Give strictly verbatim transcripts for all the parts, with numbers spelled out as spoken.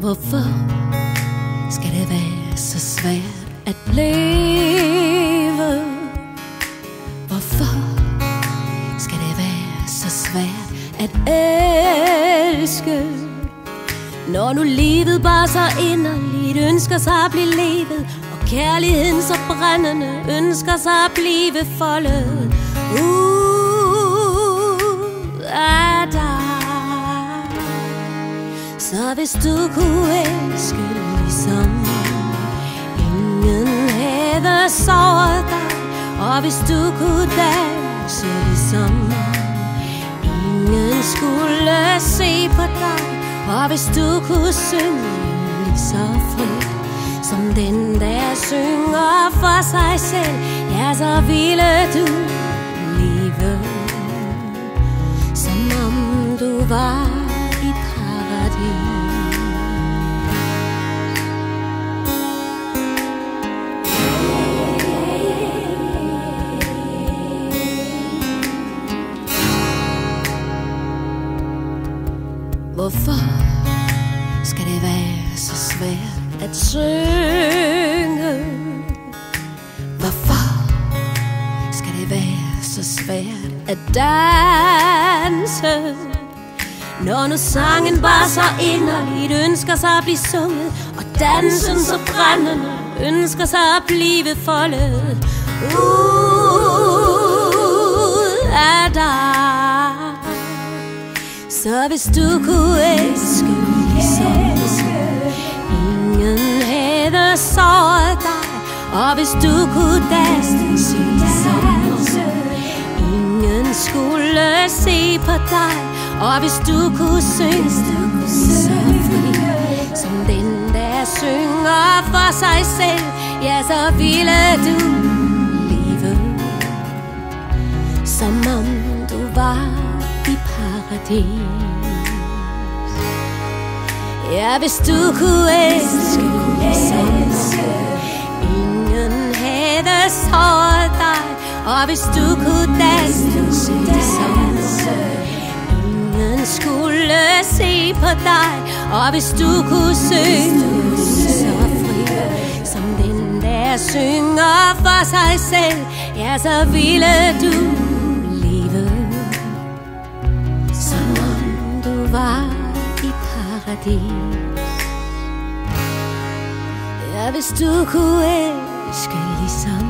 Hvorfor skal det være så svært at leve? Hvorfor skal det være så svært at elske? Når nu livet bare så inderligt ønsker sig at blive levet, og kærligheden så brændende ønsker sig at blive foldet ud af dig. Så hvis du kunne elske ligesom ingen havde såret dig, og hvis du kunne danse ligesom ingen skulle se på dig, og hvis du kunne synge lige så frit som den der synger for sig selv, ja, så ville du leve som om du var i paradis. Hvorfor skal det være så svært at synge? Hvorfor skal det være så svært at danse? Når nu sangen bare så inderligt ønsker sig at blive sunget, og dansen så brændende ønsker sig at blive foldet ud af dig. Så hvis du kunne elske ligesom ingen havde såret dig, og hvis du kunne danse ligesom ingen skulle se på dig, og hvis du kunne synge så fri som den der synger for sig selv, ja, så ville du leve som om du var i paradis. Ja, hvis du kunne elske ligesom ingen havde såret dig, og hvis du kunne danse ligesom ingen skulle se på dig, og hvis du kunne synge så fri som den der synger for sig selv, ja, så ville du leve som om du var i paradis. Ja, hvis du kunne elske ligesom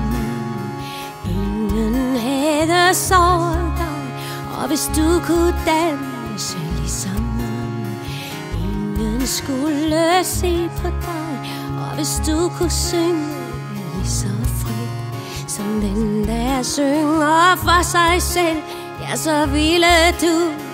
ingen havde såret dig, og hvis du kunne danse ligesom ingen skulle se på dig, og hvis du kunne synge lige så frit som den der synger for sig selv, ja, så ville du